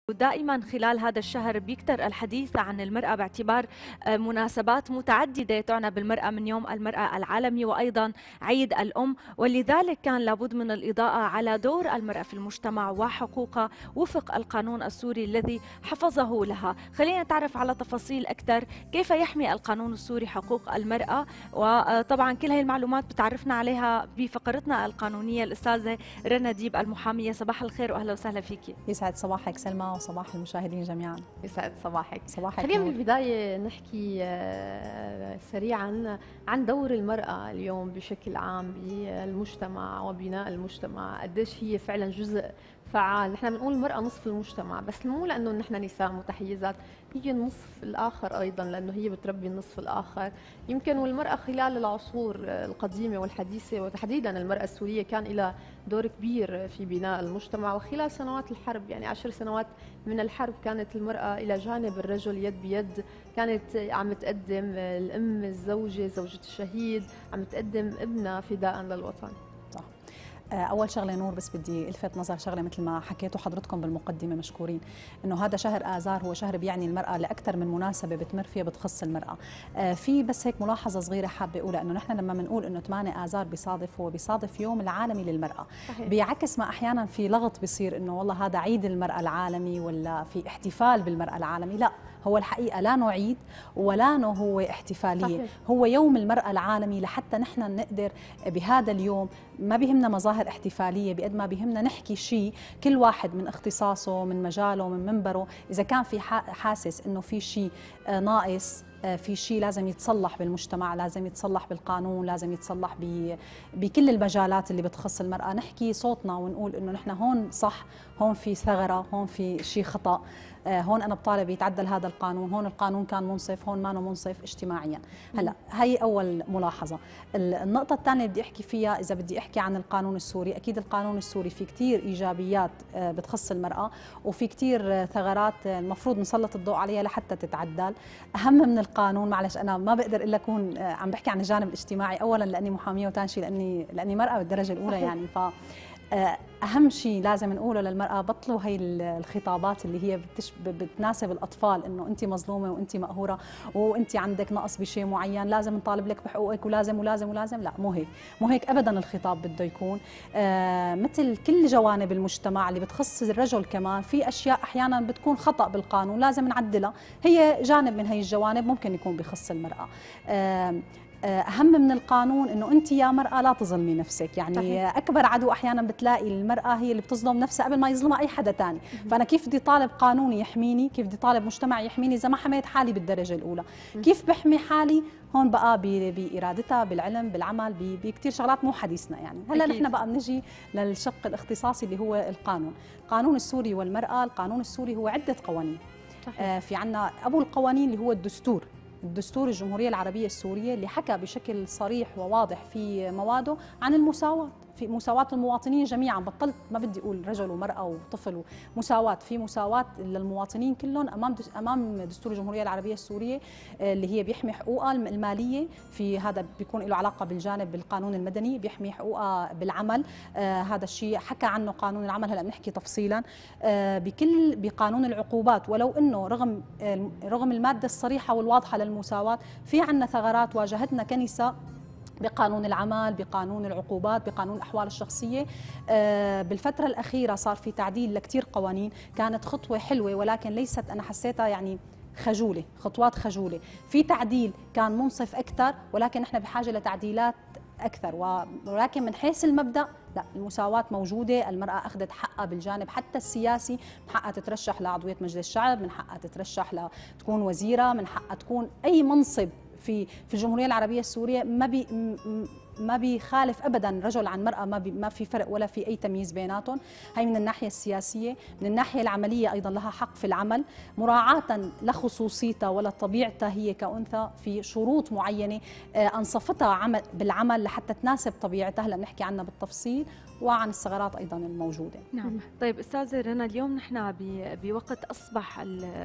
ودائما خلال هذا الشهر بيكتر الحديث عن المرأة باعتبار مناسبات متعددة تعنى بالمرأة من يوم المرأة العالمي وأيضا عيد الأم، ولذلك كان لابد من الإضاءة على دور المرأة في المجتمع وحقوقها وفق القانون السوري الذي حفظه لها. خلينا نتعرف على تفاصيل أكثر كيف يحمي القانون السوري حقوق المرأة، وطبعا كل هاي المعلومات بتعرفنا عليها بفقرتنا القانونية الأستاذة رنا ديب المحامية. صباح الخير وأهلا وسهلا فيكي. يسعد صباحك سلمى وصباح المشاهدين جميعا. يسعد صباحك. صباحك. خلينا من البداية نحكي سريعا عن دور المرأة اليوم بشكل عام بالمجتمع وبناء المجتمع، قديش هي فعلا جزء فعال. نحن بنقول المرأة نصف المجتمع، بس مو لأنه نحن نساء متحيزات، هي النصف الآخر أيضا، لأنه هي بتربي النصف الآخر. يمكن والمرأة خلال العصور القديمة والحديثة وتحديدا المرأة السورية كان لها دور كبير في بناء المجتمع، وخلال سنوات الحرب يعني 10 سنوات من الحرب كانت المرأة إلى جانب الرجل يد بيد، كانت عم تقدم الأم، الزوجة، زوجة الشهيد، عم تقدم ابنها فداء للوطن. صح. أول شغلة نور، بس بدي ألفت نظر شغلة مثل ما حكيتوا حضرتكم بالمقدمة مشكورين، إنه هذا شهر آذار هو شهر بيعني المرأة لأكثر من مناسبة بتمر فيها بتخص المرأة. في بس هيك ملاحظة صغيرة حابة أقولها، إنه نحن لما بنقول إنه 8 آذار بيصادف، هو بيصادف يوم العالمي للمرأة. صحيح. بيعكس ما أحيانا في لغط بيصير إنه والله هذا عيد المرأة العالمي ولا في احتفال بالمرأة العالمي، لا، هو الحقيقة لا نوع عيد ولا نوع هو احتفالية. صحيح. هو يوم المرأة العالمي لحتى نحن نقدر بهذا اليوم، ما بيهمنا مظاهر احتفالية بقد ما بيهمنا نحكي شيء كل واحد من اختصاصه، من مجاله، من منبره. إذا كان في حاسس إنه في شيء ناقص، في شيء لازم يتصلح بالمجتمع، لازم يتصلح بالقانون، لازم يتصلح بكل المجالات اللي بتخص المرأة، نحكي صوتنا ونقول إنه نحن هون صح، هون في ثغرة، هون في شيء خطأ، هون أنا بطالب يتعدل هذا القانون، هون القانون كان منصف، هون ما منصف اجتماعيا. هلا هي أول ملاحظة. النقطة الثانية بدي أحكي فيها، إذا بدي أحكي عن القانون السوري، أكيد القانون السوري في كتير إيجابيات بتخص المرأة، وفي كتير ثغرات المفروض نسلط الضوء عليها لحتى تتعدل. أهم من القانون، معلش أنا ما بقدر إلا أكون عم بحكي عن الجانب الاجتماعي، أولا لأني محامية، وثاني شيء لأني مرأة بالدرجة الأولى يعني. ف أهم شيء لازم نقوله للمرأة، بطلوا هي الخطابات اللي هي بتناسب الأطفال، إنه أنت مظلومة وأنت مقهورة وأنت عندك نقص بشيء معين، لازم نطالب لك بحقوقك، ولازم ولازم ولازم. لا، مو هيك، مو هيك أبدا. الخطاب بده يكون مثل كل جوانب المجتمع اللي بتخص الرجل، كمان في أشياء أحيانا بتكون خطأ بالقانون لازم نعدلها، هي جانب من هي الجوانب ممكن يكون بخص المرأة. أهم من القانون إنه أنت يا مرأة لا تظلمي نفسك، يعني صحيح. أكبر عدو أحيانا بتلاقي المرأة هي اللي بتظلم نفسها قبل ما يظلمها أي حدا تاني. فأنا كيف بدي طالب قانوني يحميني، كيف بدي طالب مجتمع يحميني إذا ما حميت حالي بالدرجة الأولى؟ كيف بحمي حالي؟ هون بقى بإرادتها، بالعلم، بالعمل، بكتير شغلات مو حديثنا يعني. هلا نحن بقى بنجي للشق الاختصاصي اللي هو القانون. القانون السوري والمرأة، القانون السوري هو عدة قوانين. في عنا أبو القوانين اللي هو الدستور الجمهورية العربية السورية، اللي حكى بشكل صريح وواضح في مواده عن المساواة، في مساواة المواطنين جميعا. بطلت ما بدي أقول رجل ومرأة وطفل، مساواة، في مساواة للمواطنين كلهم أمام دستور الجمهورية العربية السورية، اللي هي بيحمي حقوقها المالية، في هذا بيكون له علاقة بالجانب بالقانون المدني، بيحمي حقوقها بالعمل. هذا الشيء حكى عنه قانون العمل، هلا بنحكي تفصيلا. بقانون العقوبات، ولو انه رغم المادة الصريحة والواضحة للمساواة، في عنا ثغرات واجهتنا كنساء بقانون العمل، بقانون العقوبات، بقانون الأحوال الشخصية. بالفترة الأخيرة صار في تعديل لكتير قوانين، كانت خطوة حلوة ولكن ليست، أنا حسيتها يعني خجولة، خطوات خجولة. في تعديل كان منصف أكثر، ولكن احنا بحاجة لتعديلات أكثر. ولكن من حيث المبدأ لا، المساواة موجودة، المرأة أخذت حقها بالجانب حتى السياسي، من حقها تترشح لعضوية مجلس الشعب، من حقها تترشح لتكون وزيرة، من حقها تكون أي منصب في الجمهورية العربية السورية. ما بيخالف ابدا رجل عن مرأة، ما في فرق ولا في اي تمييز بيناتهم. هي من الناحية السياسية. من الناحية العملية ايضا لها حق في العمل، مراعاة لخصوصيتها ولطبيعتها هي كأنثى، في شروط معينة انصفتها بالعمل لحتى تناسب طبيعتها، هلا بنحكي عنها بالتفصيل. وعن الثغرات ايضا الموجوده. نعم. طيب استاذه رنا، اليوم نحن بوقت اصبح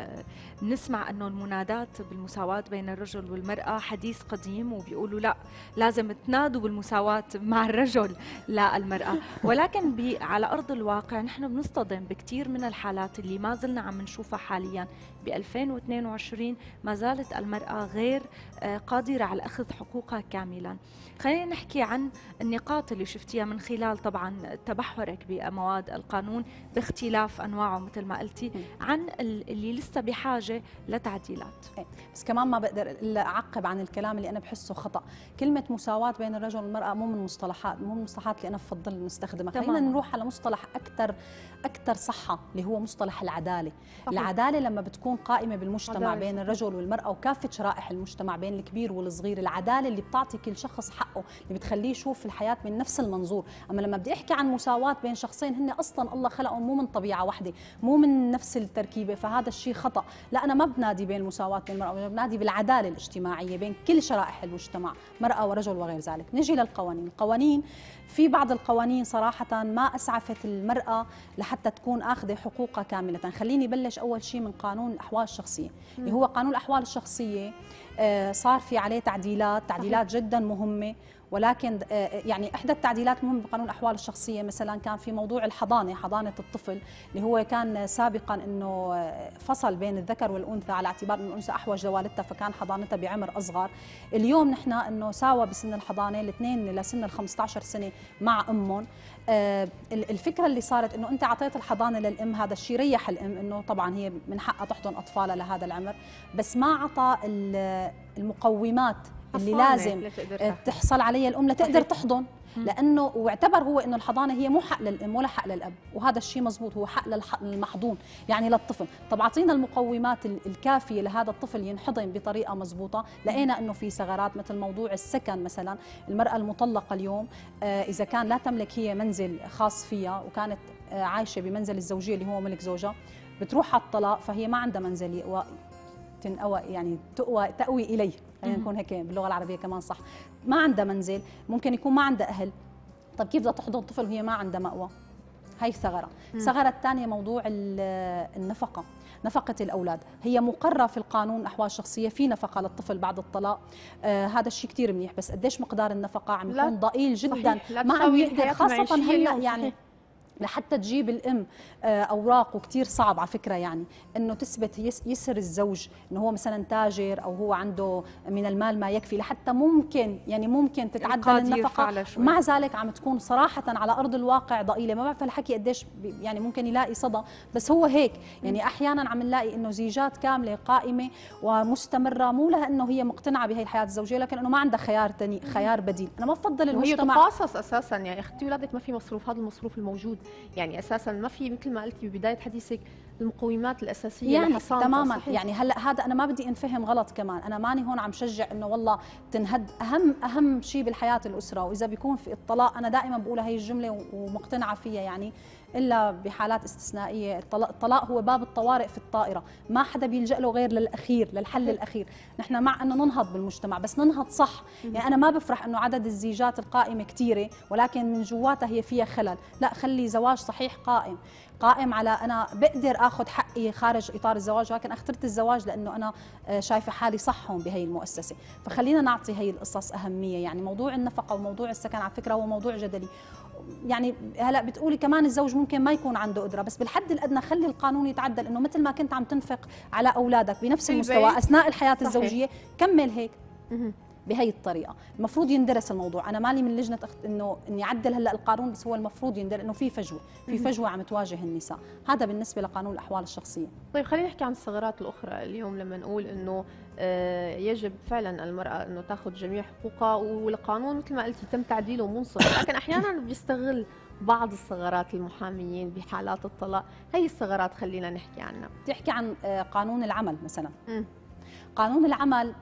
بنسمع انه المنادات بالمساواه بين الرجل والمراه حديث قديم، وبيقولوا لا لازم تنادوا بالمساواه مع الرجل لا المراه، ولكن على ارض الواقع نحن بنصطدم بكثير من الحالات اللي ما زلنا عم نشوفها حاليا ب 2022. ما زالت المراه غير قادره على اخذ حقوقها كاملا. خلينا نحكي عن النقاط اللي شفتيها من خلال طبعا تبحرك بمواد القانون باختلاف انواعه مثل ما قلتي، عن اللي لسه بحاجه لتعديلات. بس كمان ما بقدر الا اعقب عن الكلام اللي انا بحسه خطا. كلمه مساواه بين الرجل والمراه مو من المصطلحات اللي انا بفضل نستخدمها. خلينا نروح على مصطلح اكثر صحه اللي هو مصطلح العداله. العداله لما بتكون قائمه بالمجتمع بين الرجل والمراه وكافه شرائح المجتمع بين الكبير والصغير، العداله اللي بتعطي كل شخص حقه، اللي بتخليه يشوف الحياه من نفس المنظور. اما لما بدي احكي عن مساواه بين شخصين هن اصلا الله خلقهم مو من طبيعه واحده، مو من نفس التركيبه، فهذا الشيء خطا. لا، انا ما بنادي بين المساواه بين المراه، انا بنادي بالعداله الاجتماعيه بين كل شرائح المجتمع، مراه ورجل وغير ذلك. نجي للقوانين. القوانين، في بعض القوانين صراحه ما اسعفت المراه لحتى تكون اخذه حقوقها كامله. خليني بلش اول شيء من قانون الاحوال الشخصيه، اللي هو قانون الاحوال الشخصيه صار في عليه تعديلات جدا مهمه. ولكن يعني احدى التعديلات المهمه بقانون الاحوال الشخصيه مثلا كان في موضوع حضانه الطفل، اللي هو كان سابقا انه فصل بين الذكر والانثى على اعتبار انه الانثى احوج لوالدتها فكان حضانتها بعمر اصغر. اليوم نحن انه ساوى بسن الحضانه الاثنين لسن ال 15 سنه مع امهم. الفكره اللي صارت انه انت اعطيت الحضانه للام، هذا الشيء ريح الام انه طبعا هي من حقها تحضن اطفالها لهذا العمر، بس ما اعطى المقومات اللي لازم تحصل عليها الام لتقدر تحضن، لانه واعتبر هو انه الحضانه هي مو حق للام ولا حق للاب، وهذا الشيء مزبوط، هو حق للمحضون يعني للطفل. طب اعطينا المقومات الكافيه لهذا الطفل ينحضن بطريقه مزبوطه. لقينا انه في ثغرات مثل موضوع السكن مثلا. المراه المطلقه اليوم اذا كان لا تملك هي منزل خاص فيها وكانت عايشه بمنزل الزوجيه اللي هو ملك زوجها، بتروح على الطلاق فهي ما عندها منزل يعني تأوي إليه، خلينا نكون هيك باللغة العربية كمان صح. ما عندها منزل، ممكن يكون ما عندها أهل. طب كيف بدها تحضن طفل وهي ما عندها مأوى؟ هي ثغرة. الثغرة الثانية موضوع النفقة، نفقة الأولاد. هي مقررة في القانون الأحوال الشخصية في نفقة للطفل بعد الطلاق. هذا الشيء كثير منيح، بس قديش مقدار النفقة عم يكون ضئيل جدا، ما عم يقدر خاصة هلا يعني لحتى تجيب الام اوراق، وكثير صعب على فكره يعني انه تثبت يسر الزوج انه هو مثلا تاجر او هو عنده من المال ما يكفي لحتى ممكن تتعدل النفقه. مع ذلك عم تكون صراحه على ارض الواقع ضئيله. ما بعرف الحكي قديش يعني ممكن يلاقي صدى، بس هو هيك يعني. احيانا عم نلاقي انه زيجات كامله قائمه ومستمره، مو لانه هي مقتنعه بهي الحياه الزوجيه، لكن انه ما عندها خيار بديل. انا ما بفضل المجتمع وهي تقاصص اساسا، يعني اختي اولادك ما في مصروف، هذا المصروف الموجود يعني اساسا ما في، مثل ما قلتي ببدايه حديثك، المقومات الاساسيه يعني تماما. يعني هلا هذا انا ما بدي انفهم غلط كمان، انا ماني هون عم شجع انه والله تنهد اهم شيء بالحياه الاسره. واذا بيكون في الطلاق، انا دائما بقولها هي الجمله ومقتنعه فيها يعني، الا بحالات استثنائيه. الطلاق هو باب الطوارئ في الطائره، ما حدا بيلجأ له غير للحل الاخير. نحن مع انه ننهض بالمجتمع، بس ننهض صح. يعني انا ما بفرح انه عدد الزيجات القائمه كثيره ولكن من جواتها هي فيها خلل. لا، خلي زواج صحيح قائم على انا بقدر اخذ حقي خارج اطار الزواج، ولكن اخترت الزواج لانه انا شايفه حالي صح هون بهي المؤسسه. فخلينا نعطي هي القصص اهميه. يعني موضوع النفقه وموضوع السكن على فكره هو موضوع جدلي. يعني هلا بتقولي كمان الزوج ممكن ما يكون عنده قدره، بس بالحد الادنى خلي القانون يتعدل انه مثل ما كنت عم تنفق على اولادك بنفس المستوى اثناء الحياه الزوجيه، كمل هيك بهي الطريقه. المفروض يندرس الموضوع. انا مالي من لجنه انه اني اعدل هلا القانون، بس هو المفروض يندرس انه في فجوه عم تواجه النساء. هذا بالنسبه لقانون الاحوال الشخصيه. طيب خلينا نحكي عن الثغرات الاخرى اليوم. لما نقول انه يجب فعلا المراه انه تاخذ جميع حقوقها، والقانون مثل ما قلتي تم تعديله منصف، لكن احيانا بيستغل بعض الثغرات المحاميين بحالات الطلاق. هي الثغرات خلينا نحكي عنها. بتحكي عن قانون العمل مثلا. قانون العمل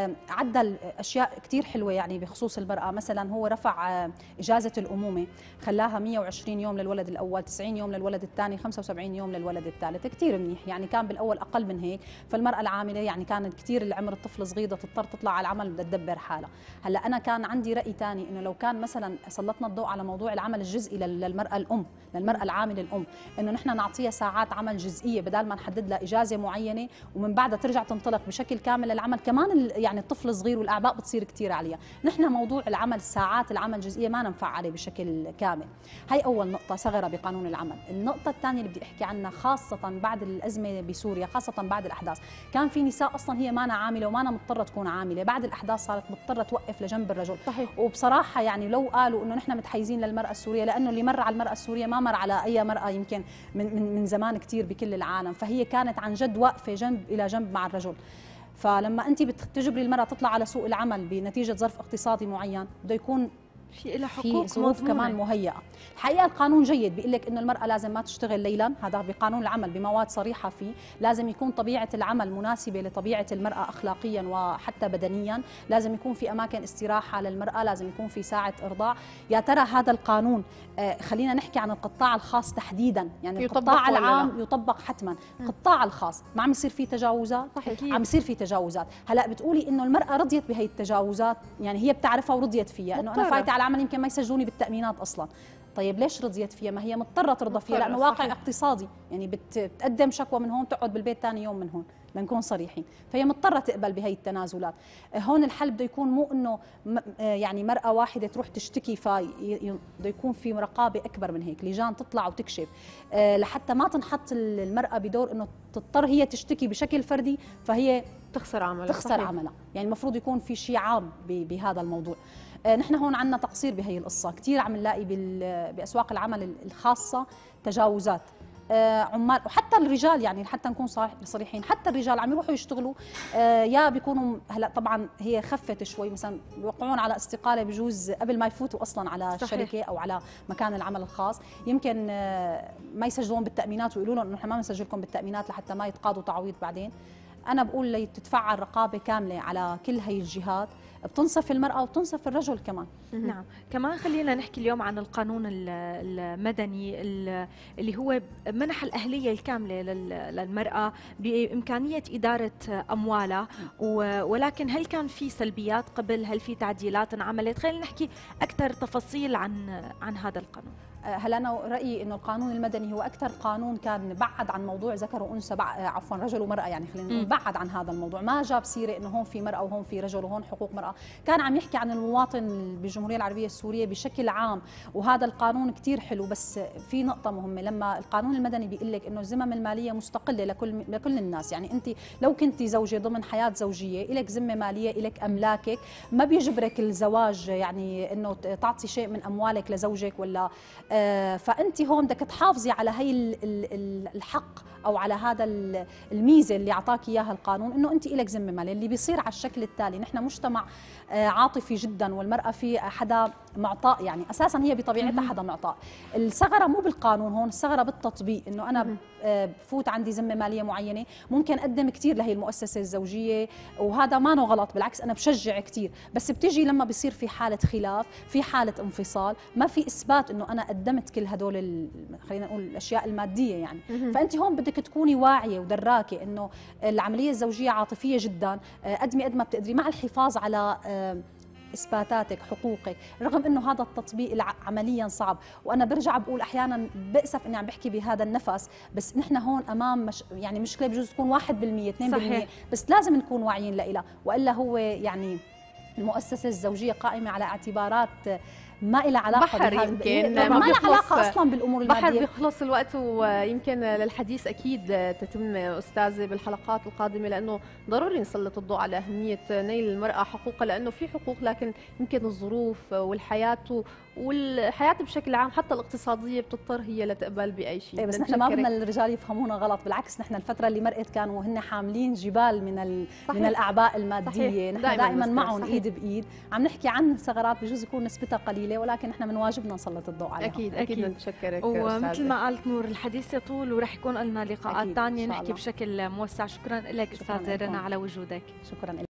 عدل اشياء كثير حلوه يعني بخصوص المراه، مثلا هو رفع اجازه الامومه، خلاها 120 يوم للولد الاول، 90 يوم للولد الثاني، 75 يوم للولد الثالث، كثير منيح. يعني كان بالاول اقل من هيك، فالمراه العامله يعني كانت كثير العمر الطفل صغير تضطر تطلع على العمل بدها تدبر حالها. هلا انا كان عندي راي ثاني، انه لو كان مثلا سلطنا الضوء على موضوع العمل الجزئي للمراه الام، للمراه العامله الام، انه نحن نعطيها ساعات عمل جزئيه بدل ما نحدد لها اجازه معينه ومن بعدها ترجع تنطلق بشكل كامل للعمل، كمان يعني الطفل الصغير والاعباء بتصير كثير عليها. نحن موضوع العمل ساعات العمل الجزئيه ما ننفع عليه بشكل كامل. هي اول نقطه صغيره بقانون العمل. النقطه الثانيه اللي بدي احكي عنها خاصه بعد الازمه بسوريا، خاصه بعد الاحداث، كان في نساء اصلا هي ما عامله وما مضطره تكون عامله، بعد الاحداث صارت مضطره توقف لجنب الرجل. صحيح. وبصراحه يعني لو قالوا انه نحن متحيزين للمراه السوريه، لانه اللي مر على المراه السوريه ما مر على اي مراه يمكن من زمان كثير بكل العالم، فهي كانت عن جد واقفه جنب الى جنب مع الرجل. فلما انت بتجبري المراه تطلع على سوق العمل بنتيجه ظرف اقتصادي معين، بده يكون في لها حقوق، في ظروف كمان مهيئه. الحقيقه القانون جيد، بيقول لك انه المراه لازم ما تشتغل ليلا، هذا بقانون العمل بمواد صريحه فيه، لازم يكون طبيعه العمل مناسبه لطبيعه المراه اخلاقيا وحتى بدنيا، لازم يكون في اماكن استراحه للمراه، لازم يكون في ساعه ارضاع. يا ترى هذا القانون خلينا نحكي عن القطاع الخاص تحديدا، يعني القطاع العام يطبق حتما، القطاع الخاص ما عم يصير فيه تجاوزات؟ صحيح. عم يصير فيه تجاوزات. هلا بتقولي انه المراه رضيت بهي التجاوزات، يعني هي بتعرفها ورضيت فيها، انه انا فايته على العمل يمكن ما يسجلوني بالتأمينات أصلاً. طيب ليش رضيت فيها؟ ما هي مضطرة ترضى فيها، لأنه واقع اقتصادي، يعني بتقدم شكوى من هون تقعد بالبيت ثاني يوم من هون، لنكون صريحين، فهي مضطرة تقبل بهي التنازلات. هون الحل بده يكون مو إنه يعني مرأة واحدة تروح تشتكي، بده يكون في رقابة أكبر من هيك، لجان تطلع وتكشف لحتى ما تنحط المرأة بدور إنه تضطر هي تشتكي بشكل فردي، فهي تخسر عملها. تخسر عملها. يعني المفروض يكون في شيء عام بهذا الموضوع. نحن هون عندنا تقصير بهي القصة، كثير عم نلاقي بأسواق العمل الخاصة تجاوزات. عمال وحتى الرجال، يعني حتى نكون صريحين، حتى الرجال عم يروحوا يشتغلوا، يا بيكونوا هلا طبعا هي خفت شوي، مثلا بيوقعون على استقاله بجوز قبل ما يفوتوا اصلا على الشركه او على مكان العمل الخاص، يمكن ما يسجلون بالتامينات ويقولوا لهم انه نحن ما بنسجلكم بالتامينات لحتى ما يتقاضوا تعويض بعدين. انا بقول لتتفعل رقابه كامله على كل هي الجهات، بتنصف المرأة وبتنصف الرجل كمان. نعم، كمان خلينا نحكي اليوم عن القانون المدني اللي هو منح الأهلية الكاملة للمرأة بإمكانية إدارة أموالها، ولكن هل كان في سلبيات قبل؟ هل في تعديلات انعملت؟ خلينا نحكي أكثر تفاصيل عن هذا القانون. هلا انا رايي انه القانون المدني هو اكثر قانون كان بعد عن موضوع ذكر وانثى، عفوا رجل ومراه، يعني خلينا نقول بعد عن هذا الموضوع، ما جاب سيره انه هون في مراه وهون في رجل وهون حقوق مراه، كان عم يحكي عن المواطن بالجمهوريه العربيه السوريه بشكل عام، وهذا القانون كثير حلو. بس في نقطه مهمه، لما القانون المدني بيقول لك انه الذمم الماليه مستقله لكل الناس، يعني انت لو كنتي زوجه ضمن حياه زوجيه لك ذمه ماليه، لك املاكك، ما بيجبرك الزواج يعني انه تعطي شيء من اموالك لزوجك ولا فأنت هون بدك تحافظي على هي الحق أو على هذا الميزة اللي أعطاك إياها القانون، إنه أنت إلك ذمة مالية. اللي بيصير على الشكل التالي، نحن مجتمع عاطفي جدا، والمرأة في حدا معطاء، يعني أساسا هي بطبيعتها حدا معطاء. الثغرة مو بالقانون هون، الثغرة بالتطبيق، إنه أنا بفوت عندي ذمة مالية معينة، ممكن أقدم كثير لهي المؤسسة الزوجية، وهذا ما نو غلط، بالعكس أنا بشجع كثير، بس بتجي لما بيصير في حالة خلاف، في حالة انفصال، ما في إثبات إنه أنا قدمت كل هدول خلينا نقول الأشياء المادية يعني. فأنت هون بدك تكوني واعية ودراكة إنه العملية الزوجية عاطفية جدا، قدمي قد ما بتقدري مع الحفاظ على إثباتاتك، حقوقك، رغم إنه هذا التطبيق عمليا صعب. وأنا برجع بقول أحيانا بأسف إني عم بحكي بهذا النفس، بس نحن هون أمام يعني مشكلة بجوز تكون 1% 2%، صحيح. بس لازم نكون واعيين لها، وإلا هو يعني المؤسسة الزوجية قائمة على اعتبارات ما لها علاقه بحر، يمكن ما لها علاقه اصلا بالامور الماديه. بحر بيخلص الوقت، ويمكن للحديث اكيد تتم استاذه بالحلقات القادمه، لانه ضروري نسلط الضوء على اهميه نيل المراه حقوقها، لانه في حقوق لكن يمكن الظروف والحياه والحياه بشكل عام حتى الاقتصاديه بتضطر هي لتقبل باي شيء. بس نحن ما بدنا الرجال يفهمونا غلط، بالعكس نحن الفتره اللي مرقت كانوا هن حاملين جبال من الاعباء الماديه. صحيح. نحن دائما معهم ايد بايد. عم نحكي عن ثغرات بجوز يكون نسبتها قليله، ولكن نحن من واجبنا نسلط الضوء عليها. اكيد نتشكرك. ومثل ما قالت نور الحديث يطول ورح يكون لنا لقاءات ثانيه نحكي بشكل موسع. شكرا لك استاذه رنا على وجودك. شكرا.